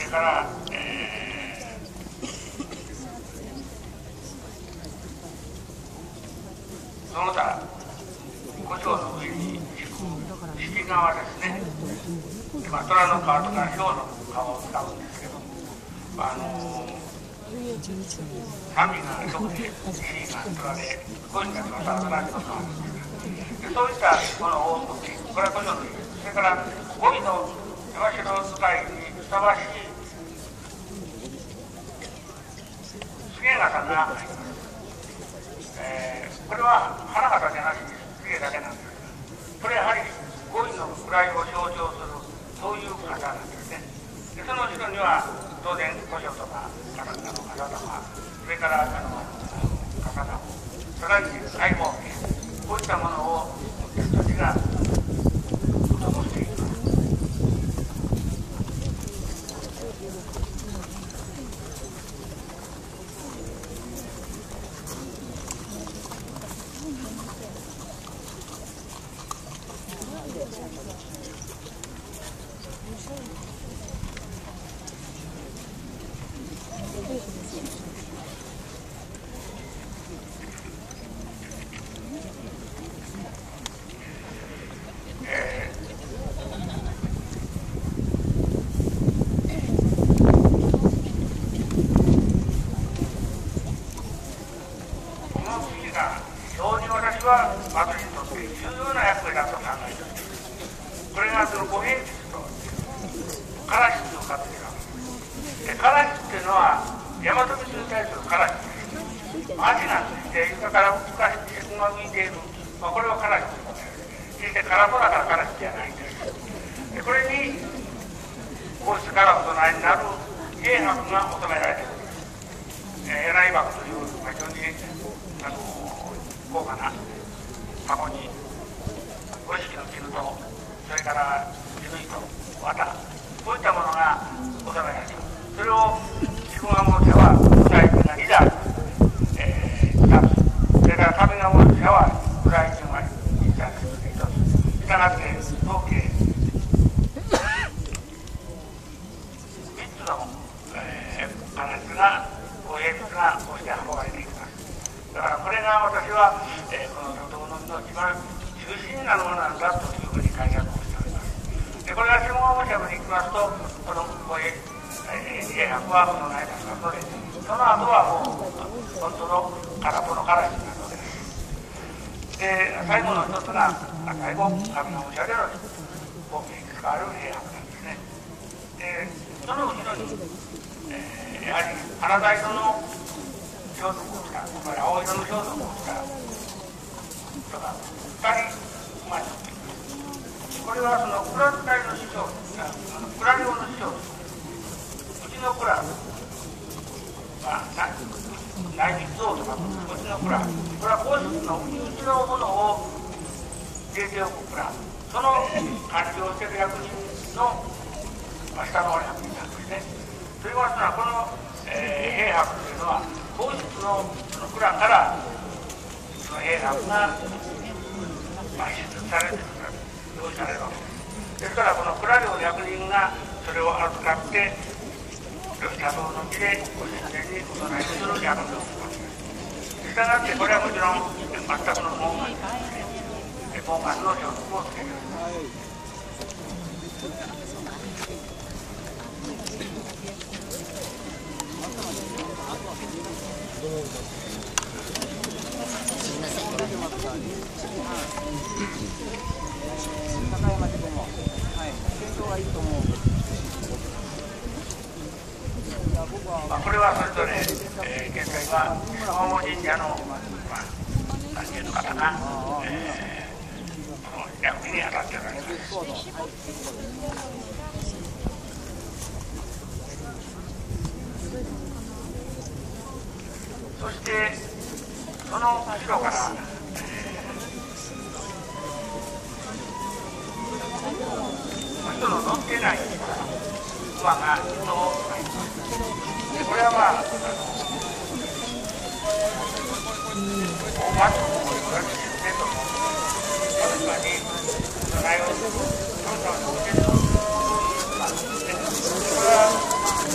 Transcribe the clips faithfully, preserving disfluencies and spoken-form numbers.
れから、えー、その他胡椒の上に敷く敷き側ですね。で、まあ、虎の皮とかヒョウの皮を使うんですけど、あのー酸味がよくて、火が虎で、ゴシが虎と新しいのがあるんです。で、そういったものを持っていく、これは胡椒の上です。それから、ゴミの山城使いにふさわしいすげ傘があります。えー、これは花形じゃなしにすげだけなんですが、これはやはりゴミの位を象徴する、そういう傘なんですね。で、その後ろには、当然、胡椒とか、あの、傘玉、それから、あの、傘玉、さらに大砲兵、こういったものを持っている人たちが、としています。私は私にとって重要な役割だと考えています。これがその五変術とからしの活用で、からしっていうのは大和水に対するからしです。味がついて床から昔にうまくいている、まあ、これはからしということです。決して空っぽだからからしじゃないんです。で、これに皇室からお隣になる兵伯が求められているんです。えー、柳箱という非常にあの高価な箱に五色の絹と、それから絹糸、綿、こういったものが収められています。それを自分が持っては具材人がにだん、えー、ふたつ、それから壁が持っては具材人がいちだんですのでひとつ、したがって合計みっつの、えー、ガラスが、こういう鉛筆がこうして運ばれていきます。だからこれが私は、えー、この里の実の一番中心になるものなんだというふうに解釈をしております。で、これが下鴨社に行きますと、このこういう兵伯はこの内ますので、その後はもう本当の空っぽのからしになるわけです。で、最後の一つが最後上鴨社での後継に使われる兵伯なんですね。で、その後ろに、えー、やはり花大豆の装束をした、つまり青色の装束をした人がふたり生まれています。これはその蔵使いの師匠、蔵領の師匠です。うちの蔵、まあ、内実像とか、うちの蔵、これは皇室の身内のものを入れておく蔵、その管理をしている役人の、まあ、下の役人なんですね。といいますのは、この、えー、兵伯というのは、皇室のその蔵からその兵伯が搬出されてくる、用意されるわけです。ですからこの蔵領役人がそれを預かって茶道の木でご神前にお供えする役目をするわけです。したがってこれはもちろん全くの門外ですね。門外の装束をつける。 高山でも、はい、健康はいいと思う。 まあ、これはそれぞれ、えー、現在は大門神社の、まあ、何人の方が、えー、この役に当たっておられます。そしてその後ろから、えー、人の乗ってない馬が人を使います。でこれはまあ、あの大松のこれに出と確かにその内容をその他のお手の馬ですね。これは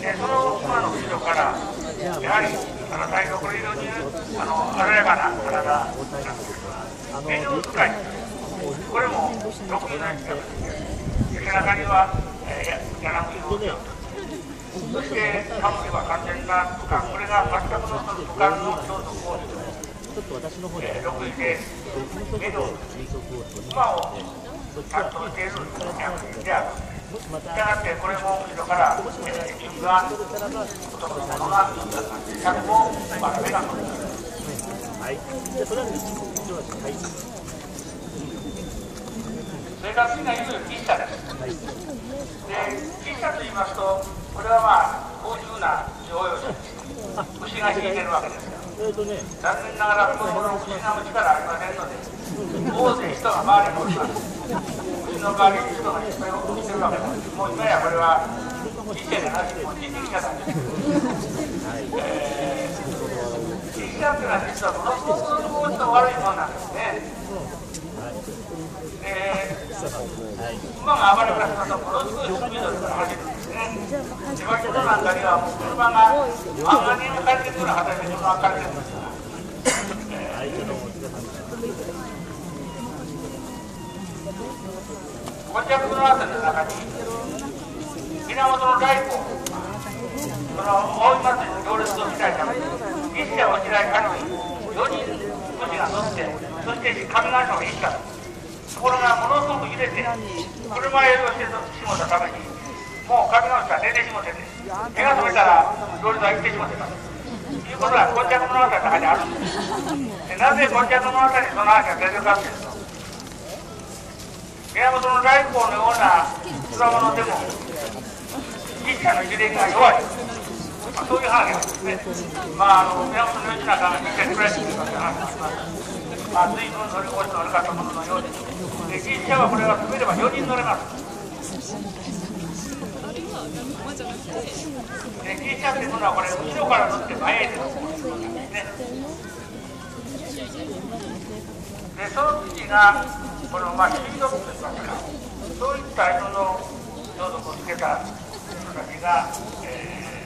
でその馬の後ろから、やはりあの体力量にあの鮮やかな体なんですが、メニュー使い、これもろくじゅうななキロ背中には、えー、柳を背負うと。そしてタモリは完全な俯瞰、これが全くのその俯瞰の超速報酬、えー、ろくいで目の馬を担当している役人である。したがってこれも後ろから、えー、金が男のものが客もまだ目が乗る。それから次がいよいよ喫茶です。で、喫茶と言いますと、これはまあ高級な乗用車です。牛が引いてるわけですから。残念ながらこの牛がの力ありませんので、大勢人が周りにおります。牛の代わりに人がいっぱい起きてるわけです。もう今やこれは一社じゃなくて、もう人力車なんです。えー、喫茶というのは実はものすごく悪いものなんですね。で、馬が暴れ出しますと、ものすごいスピードで走るんですね。千葉県なんかには、車があんなに明かりてるような形で車が明かりてるんですから。こちらの辺りの中に、源大根、その大井祭りの行列をしないために、一社落ちない限り、よにん武士が乗って、そして上川省が一社。ところがものすごく揺れて、車酔いをしてしもたために、もう上川省は寝てしもてて、目が覚めたら、行列は行ってしもてたということが、今昔物語の中にあるんです。でなぜ今昔物語にその話が出てるかというと、源大根のようなつわものでも、一社の揺れが弱い。まあ、そういう話なんですね。まあ、あの源義仲が一社に暮らしているという話があります。まあ、随分乗り越し乗るかったもののようです。で、実車はこれが進めればよにん乗れます。で、実車っていうのはこれ後ろから乗って前へ出るんですね。で、その次がこのまあスピードといいますか、そういった色の装束をつけた人たちが、え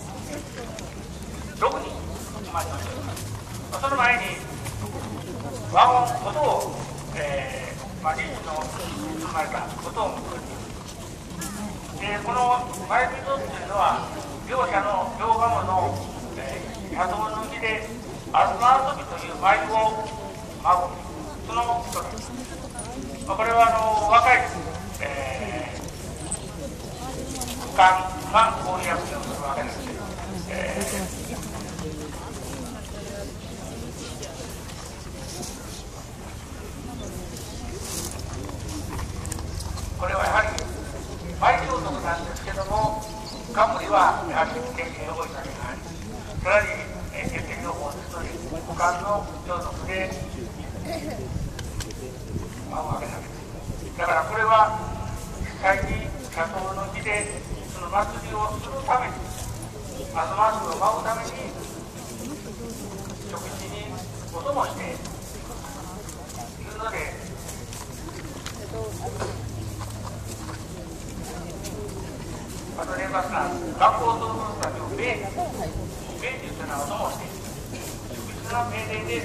ー、ろくにんまで乗っております。その前にワゴンことを、えー、まあ、リーチの生まれたことを持っております。で、この前人っていうのは、両者の両側の、えー、車道の上で、アルマ遊びという舞を舞う、その人です。まあ、これはあの若い、えー、俯瞰がこういう役をするわけですけど、えーこれはやはり舞装束なんですけども、冠はやはり天気予報士だけがあり、さらに天気予報ですので、股間の装束で舞うわけなんです。だからこれは実際に車窓の日でその祭りをするために、あの祭りを舞うために、食事にお供しているので、あと連発な学校動物たちを命令、命令というのはお供をしている。食事の命令で